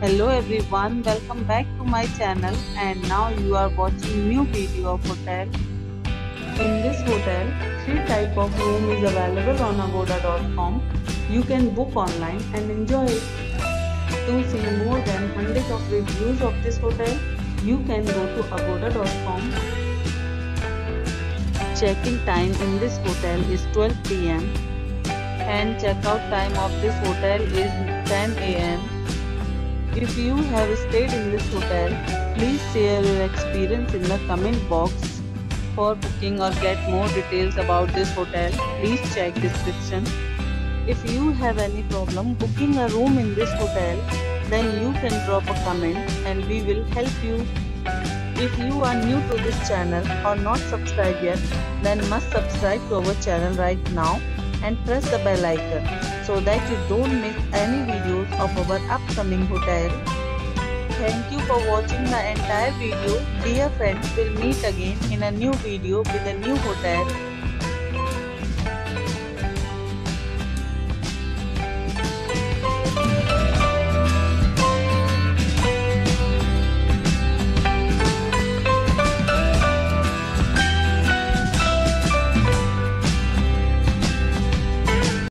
Hello everyone, welcome back to my channel and now you are watching new video of hotel. In this hotel, 3 type of room is available on agoda.com. You can book online and enjoy it. To see more than 100 of reviews of this hotel, you can go to agoda.com. Check-in time in this hotel is 12 p.m. and check-out time of this hotel is 10 a.m. If you have stayed in this hotel, please share your experience in the comment box. For booking or get more details about this hotel, please check description. If you have any problem booking a room in this hotel, then you can drop a comment and we will help you. If you are new to this channel or not subscribed yet, then must subscribe to our channel right now and press the bell icon so that you don't miss any videos of our upcoming hotel. Thank you for watching the entire video. Dear friends, we'll meet again in a new video with a new hotel.